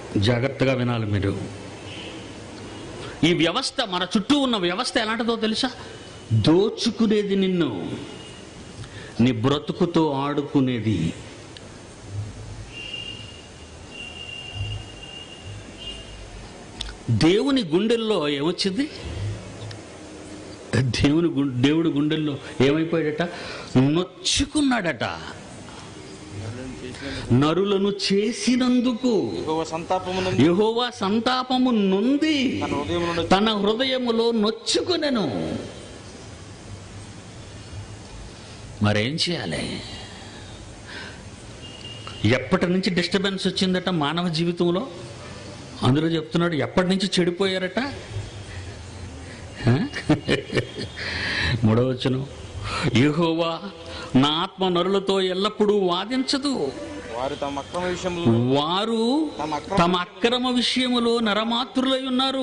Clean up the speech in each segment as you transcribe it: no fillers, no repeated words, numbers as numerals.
జాగ్రత్తగా వినాలి మీరు. ఈ వ్యవస్థ, మన చుట్టూ ఉన్న వ్యవస్థ ఎలాంటిదో తెలుసా? దోచుకునేది, నిన్ను నీ బ్రతుకుతో ఆడుకునేది. దేవుని గుండెల్లో ఏమొచ్చింది? దేవుడు గుండెల్లో ఏమైపోయాడట? నొచ్చుకున్నాడట. నరులను చేసినందుకు యెహోవా సంతాపము నొంది తన హృదయములో నొచ్చుకునెను. మరేం చేయాలి? ఎప్పటి నుంచి డిస్టర్బెన్స్ వచ్చిందట మానవ జీవితంలో? అందులో చెప్తున్నాడు, ఎప్పటి నుంచి చెడిపోయారట? 3వ వచనం, యెహోవా నా ఆత్మ నరులతో ఎల్లప్పుడూ వాదించదు, వారు తమ అక్రమ విషయములో నరమాత్రులై ఉన్నారు.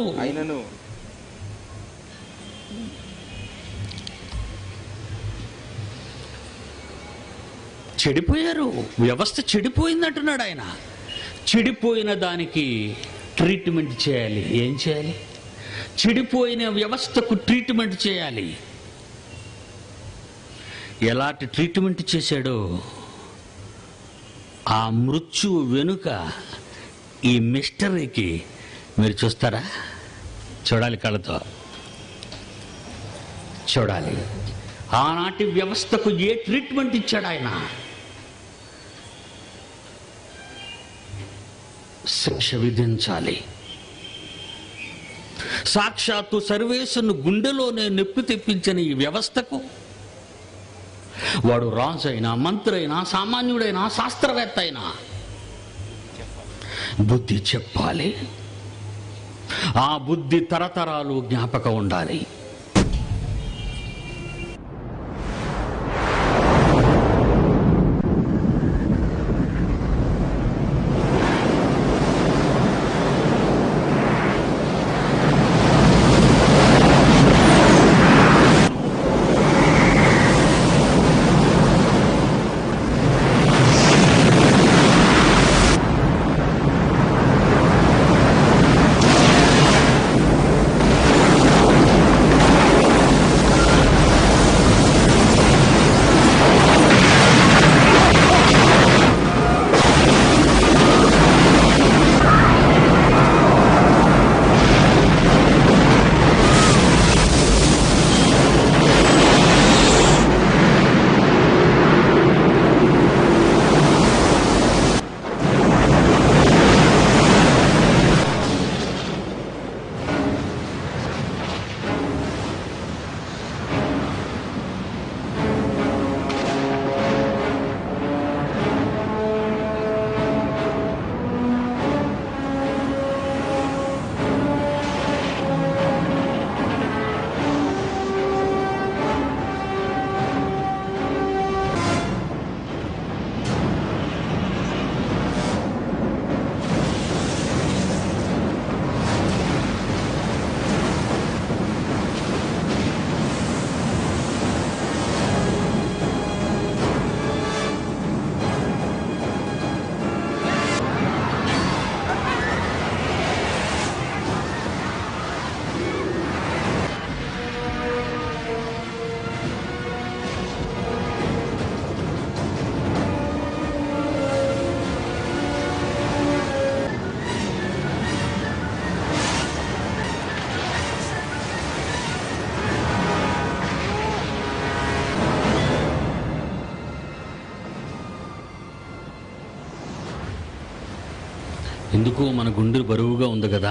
చెడిపోయారు, వ్యవస్థ చెడిపోయిందంటున్నాడు ఆయన. చెడిపోయిన దానికి ట్రీట్మెంట్ చేయాలి. ఏం చేయాలి? చెడిపోయిన వ్యవస్థకు ట్రీట్మెంట్ చేయాలి. ఎలాంటి ట్రీట్మెంట్ చేశాడో ఆ మృత్యువు వెనుక ఈ మిస్టరీకి మీరు చూస్తారా? చూడాలి, కళ్ళతో చూడాలి. ఆనాటి వ్యవస్థకు ఏ ట్రీట్మెంట్ ఇచ్చాడు ఆయన? శిక్ష విధించాలి. సాక్షాత్తు సర్వేశ్వరుని గుండెలోనే నొప్పి తెప్పించిన ఈ వ్యవస్థకు వాడు రాజు అయినా, మంత్రి అయినా, సామాన్యుడైనా, శాస్త్రవేత్త అయినా బుద్ధి చెప్పాలి. ఆ బుద్ధి తరతరాలు జ్ఞాపకం ఉండాలి. ఎందుకు? మన గుండె బరువుగా ఉంది కదా.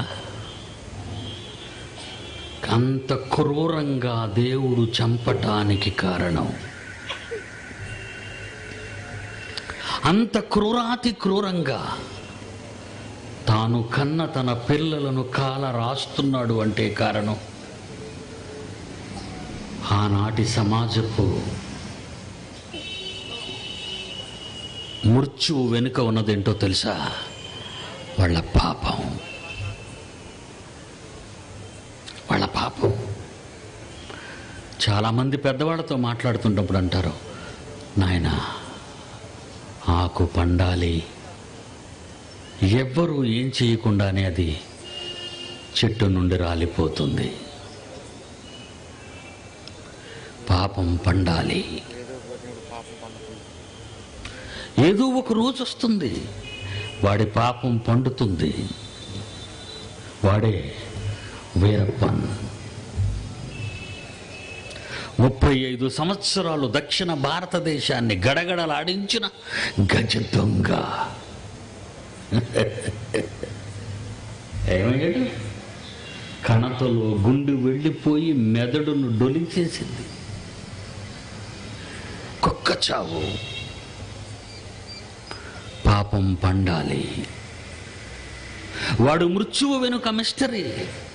అంత క్రూరంగా దేవుడు చంపటానికి కారణం, అంత క్రూరాతి క్రూరంగా తాను కన్న తన పిల్లలను కాల రాస్తున్నాడు అంటే కారణం ఆనాటి సమాజపు మృత్యువు వెనుక ఉన్నదేంటో తెలుసా? వాళ్ళ పాపం, వాళ్ళ పాపం. చాలామంది పెద్దవాళ్ళతో మాట్లాడుతున్నప్పుడు అంటారు, నాయనా ఆకు పండాలి, ఎవ్వరూ ఏం చేయకుండానే అది చెట్టు నుండి రాలిపోతుంది. పాపం పండాలి. ఏదో ఒక రోజు వస్తుంది, వాడి పాపం పండుతుంది. వాడే వీరప్పన్. 35 సంవత్సరాలు దక్షిణ భారతదేశాన్ని గడగడలాడించిన గజ దొంగ. ఏమయ్యాడు? కణతలో గుండు వెళ్ళిపోయి మెదడును డొలిచేసింది. కుక్క చావు. పాపం పండాలి. వాడు మృత్యువు వెనుక మిస్టరీ.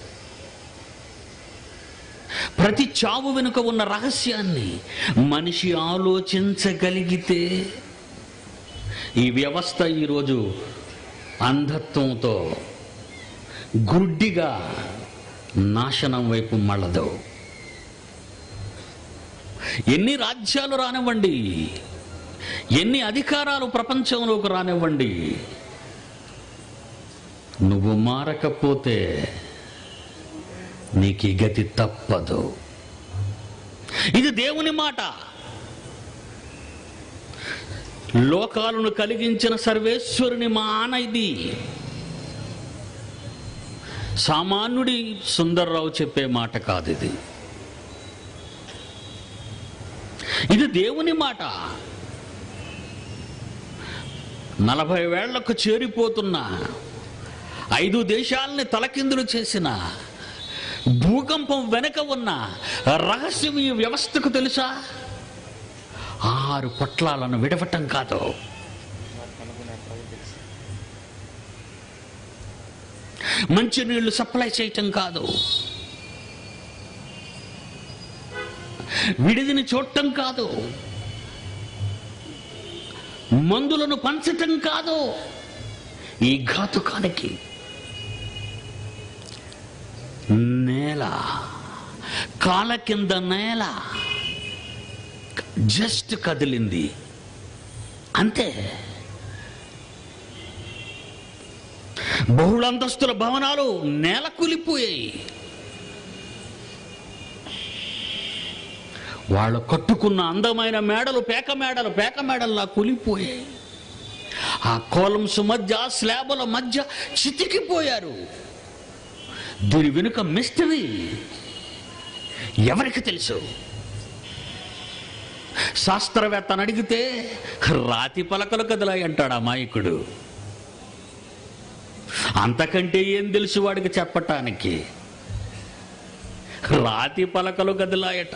ప్రతి చావు వెనుక ఉన్న రహస్యాన్ని మనిషి ఆలోచించగలిగితే ఈ వ్యవస్థ ఈరోజు అంధత్వంతో గుడ్డిగా నాశనం వైపు మళ్ళదు. ఎన్ని రాజ్యాలు రానివ్వండి, ఎన్ని అధికారాలు ప్రపంచంలోకి రానివ్వండి, నువ్వు మారకపోతే నీకు ఈ గతి తప్పదు. ఇది దేవుని మాట. లోకాలను కలిగించిన సర్వేశ్వరుని మాట ఇది. సామాన్యుడి సుందర్రావు చెప్పే మాట కాదు ఇది. ఇది దేవుని మాట. 40 వేళ్లకు చేరిపోతున్న 5 దేశాలని తలకిందులు చేసిన భూకంపం వెనక ఉన్న రహస్యం ఈ వ్యవస్థకు తెలుసా? 6 పొట్లాలను విడవటం కాదు, మంచినీళ్లు సప్లై చేయటం కాదు, విడిదిని చూడటం కాదు, మందులను పంచటం కాదు. ఈ ఘాతుకానికి నేల, కాళ్ళ కింద నేల జస్ట్ కదిలింది అంతే. బహుళంతస్తుల భవనాలు నేల కూలిపోయాయి. వాళ్ళు కట్టుకున్న అందమైన మేడలు పేక మేడల్లా కూలిపోయాయి. ఆ కాలమ్స్ మధ్య, స్లాబుల మధ్య చితికిపోయారు. దీని వెనుక మిస్టరీ ఎవరికి తెలుసు? శాస్త్రవేత్తను అడిగితే రాతి పలకలు కదలాయి అంటాడు అమాయకుడు. అంతకంటే ఏం తెలుసు వాడికి చెప్పటానికి? రాతి పలకలు కదిలాయట.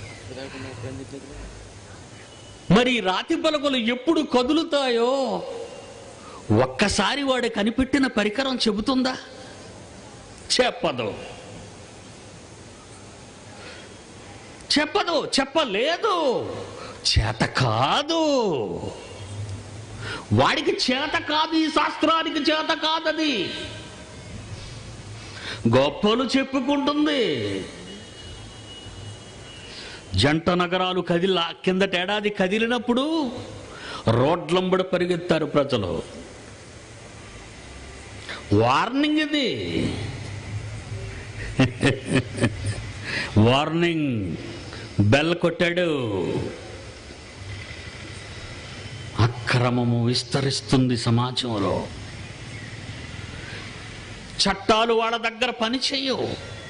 మరి రాతి పలకలు ఎప్పుడు కదులుతాయో ఒక్కసారి వాడు కనిపెట్టిన పరికరం చెబుతుందా? చెప్పదు. చెప్పలేదు. చేత కాదు. వాడికి చేత కాదు. ఈ శాస్త్రానికి చేత కాదది. గొప్పలు చెప్పుకుంటుంది. జంట నగరాలు కిందటేడాది కదిలినప్పుడు రోడ్లంబడ పరిగెత్తారు ప్రజలు. వార్నింగ్ ఇది. వార్నింగ్ బెల్ కొట్టాడు. అక్రమము విస్తరిస్తుంది సమాజంలో. చట్టాలు వాళ్ళ దగ్గర పని చేయవు.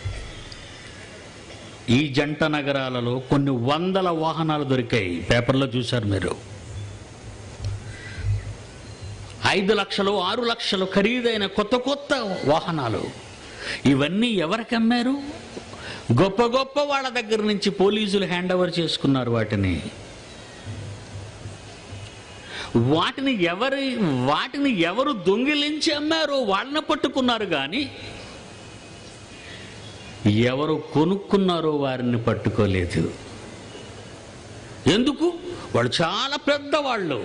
ఈ జంట నగరాలలో కొన్ని 100 వాహనాలు దొరికాయి. పేపర్లో చూశారు మీరు. 5 లక్షలు 6 లక్షలు ఖరీదైన కొత్త వాహనాలు. ఇవన్నీ ఎవరికి అమ్మారు? గొప్ప వాళ్ళ దగ్గర నుంచి పోలీసులు హ్యాండ్ ఓవర్ చేసుకున్నారు వాటిని. వాటిని ఎవరు దొంగిలించి అమ్మారో వాళ్ళని పట్టుకున్నారు, కానీ ఎవరు కొనుక్కున్నారో వారిని పట్టుకోలేదు. ఎందుకు? వాళ్ళు చాలా పెద్దవాళ్ళు.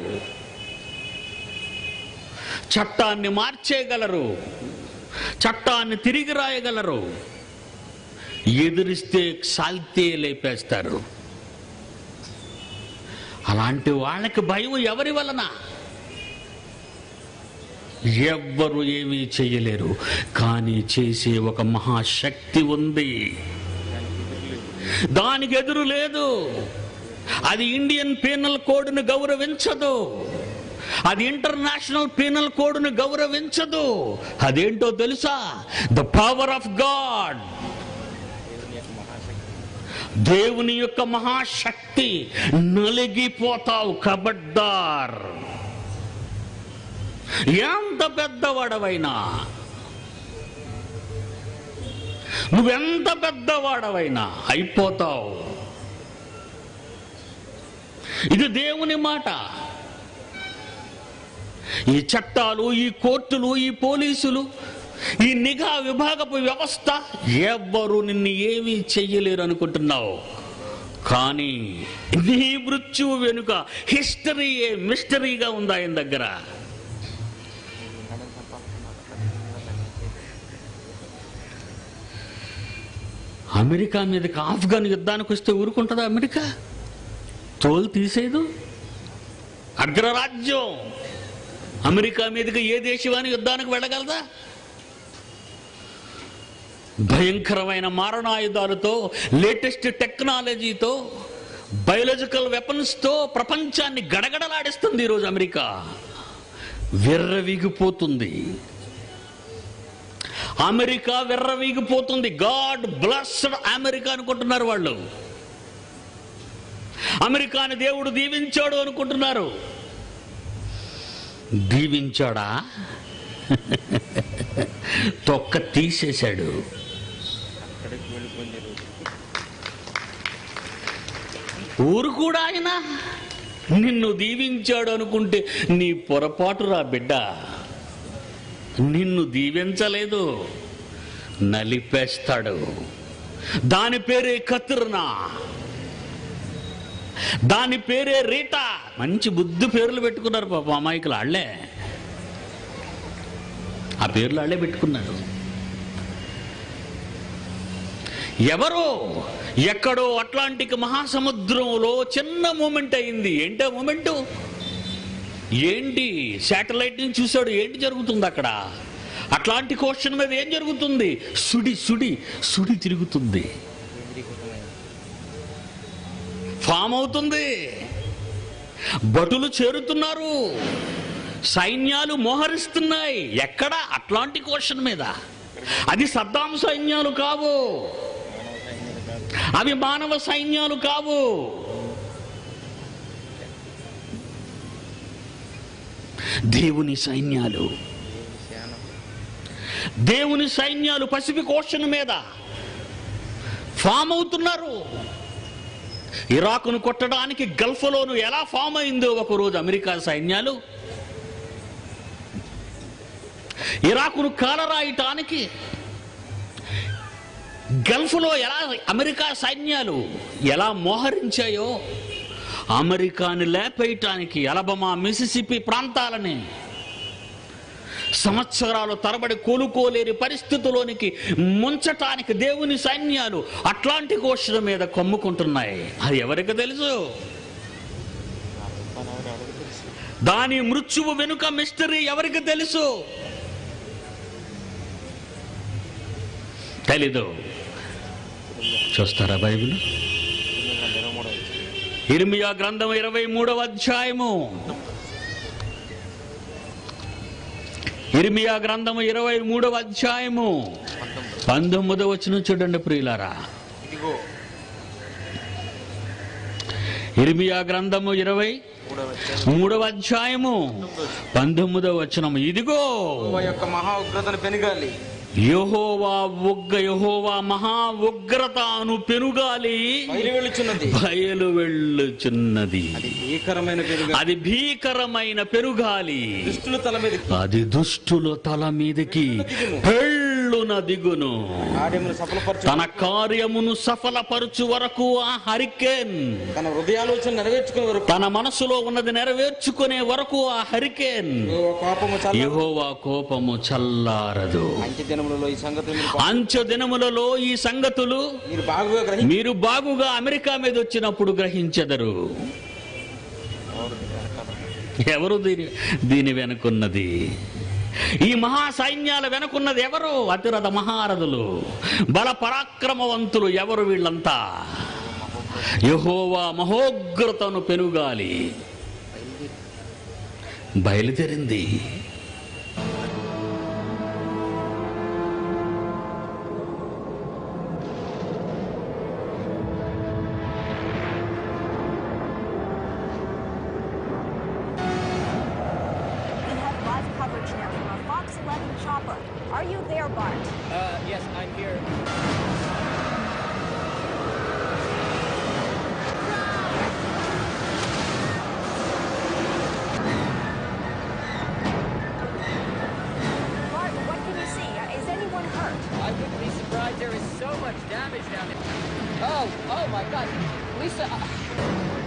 చట్టాన్ని మార్చేయగలరు, చట్టాన్ని తిరిగి రాయగలరు. ఎదిరిస్తే సాల్తే లేపేస్తారు. అలాంటి వాళ్ళకి భయం ఎవరి వలన? ఎవ్వరు ఏమీ చెయ్యలేరు. కానీ చేసే ఒక మహాశక్తి ఉంది, దానికి ఎదురు లేదు. అది ఇండియన్ పీనల్ కోడ్ను గౌరవించదు, అది ఇంటర్నేషనల్ పీనల్ కోడ్ను గౌరవించదు. అదేంటో తెలుసా? ద పవర్ ఆఫ్ గాడ్, దేవుని యొక్క మహాశక్తి. నలిగిపోతావు, ఖబర్దార్. ఎంత పెద్దవాడవైనా, నువ్వెంత పెద్దవాడవైనా అయిపోతావు. ఇది దేవుని మాట. ఈ చట్టాలు, ఈ కోర్టులు, ఈ పోలీసులు, ఈ నిఘా విభాగపు వ్యవస్థ ఎవ్వరు నిన్ను ఏమీ చెయ్యలేరు అనుకుంటున్నావు. కానీ నీ మృత్యువు వెనుక హిస్టరీయే మిస్టరీగా ఉంది ఆయన దగ్గర. అమెరికా మీదకి ఆఫ్ఘన్ యుద్ధానికి వస్తే ఊరుకుంటుందా అమెరికా? తోలు తీసేదు. అగ్రరాజ్యం అమెరికా మీదకి ఏ దేశవాని యుద్ధానికి వెళ్ళగలదా? భయంకరమైన మారణాయుధాలతో, లేటెస్ట్ టెక్నాలజీతో, బయోలాజికల్ వెపన్స్తో ప్రపంచాన్ని గడగడలాడిస్తుంది ఈరోజు అమెరికా. విర్రవీగిపోతుంది అమెరికా, విర్రవీగిపోతుంది. గాడ్ బ్లెస్డ్ అమెరికా అనుకుంటున్నారు వాళ్ళు. అమెరికాని దేవుడు దీవించాడు అనుకుంటున్నారు. దీవించాడా? తొక్క తీసేశాడు. ఊరు కూడా ఆయన నిన్ను దీవించాడు అనుకుంటే నీ పొరపాటు రా బిడ్డ. నిన్ను దీవించలేదు, నలిపేస్తాడు. దాని పేరే కత్రినా, దాని పేరే రీటా. మంచి బుద్ధి పేర్లు పెట్టుకున్నారు పాప అమాయకులు. వాళ్ళే ఆ పేర్లు వాళ్ళే పెట్టుకున్నారు. ఎవరో ఎక్కడో అట్లాంటిక్ మహాసముద్రంలో చిన్న మూమెంట్ అయింది. ఏంటో మూమెంటు? ఏంటి? శాటిలైట్ నుంచి చూశాడు, ఏంటి జరుగుతుంది అక్కడ? అట్లాంటిక్ ఓషన్ మీద ఏం జరుగుతుంది? సుడి సుడి సుడి తిరుగుతుంది, ఫామ్ అవుతుంది. భటులు చేరుతున్నారు, సైన్యాలు మోహరిస్తున్నాయి. ఎక్కడ? అట్లాంటిక్ ఓషన్ మీద. అది సద్దాం సైన్యాలు కావు, అవి మానవ సైన్యాలు కావు. దేవుని సైన్యాలు, దేవుని సైన్యాలు పసిఫిక్ ఓషన్ మీద ఫామ్ అవుతున్నారు. ఇరాకును కొట్టడానికి గల్ఫ్లోను ఎలా ఫామ్ అయిందో ఒకరోజు అమెరికా సైన్యాలు, ఇరాకును కాలరాయటానికి గల్ఫ్లో ఎలా అమెరికా సైన్యాలు ఎలా మోహరించాయో, అమెరికాని లేపేయటానికి అలబమా, మిసిసిపి ప్రాంతాలని సంవత్సరాలు తరబడి కోలుకోలేని పరిస్థితుల్లోనికి ముంచటానికి దేవుని సైన్యాలు అట్లాంటిక్ ఓషన్ మీద కమ్ముకుంటున్నాయి. అది ఎవరికి తెలుసు? దాని మృత్యువు వెనుక మిస్టరీ ఎవరికి తెలుసు? తెలీదు. చూస్తారా బైబిల్? ఇర్మియా గ్రంథం 23వ అధ్యాయము, ఇర్మియా గ్రంథము 23వ అధ్యాయము 19వ వచనం చూడండి ప్రియులారా. ఇర్మియా గ్రంథము 23వ అధ్యాయము 19వ వచనం. ఇదిగో యొక్క మహా ఉగ్రతను పెనుగాలి, యెహోవా మహా ఉగ్రతను పెనుగాలి బయలు వెళ్ళుచున్నది. అది భీకరమైన పెనుగాలి, అది దుష్టుల తల మీదకి పెళ్ళున దిగును. తన కార్యమును సఫలపరచు వరకు ఆ హరికేన్, తన హృదయాలోచన నెరవేర్చుకునే వరకు, తన మనసులో ఉన్నది నెరవేర్చుకునే వరకు ఆ హరికేన్, యెహోవా కోపము చల్లారదు. అంచె దినములలో ఈ సంగతులు మీరు బాగుగా అమెరికా మీద వచ్చినప్పుడు గ్రహించెదరు. ఎవరు దీని వెనుకున్నది? ఈ మహా సైన్యాల వెనుకున్నది ఎవరు? అతిరథ మహారథులు, బల పరాక్రమవంతులు. ఎవరు వీళ్ళంతా? యెహోవా మహోగ్రతను పెనుగాలి బయలుదేరింది. Coverage now from our Fox 11 chopper. Are you there, Bart? Yes, I'm here. Bart, what can you see? Is anyone hurt? I wouldn't be surprised. There is so much damage down there. Oh my God. Lisa,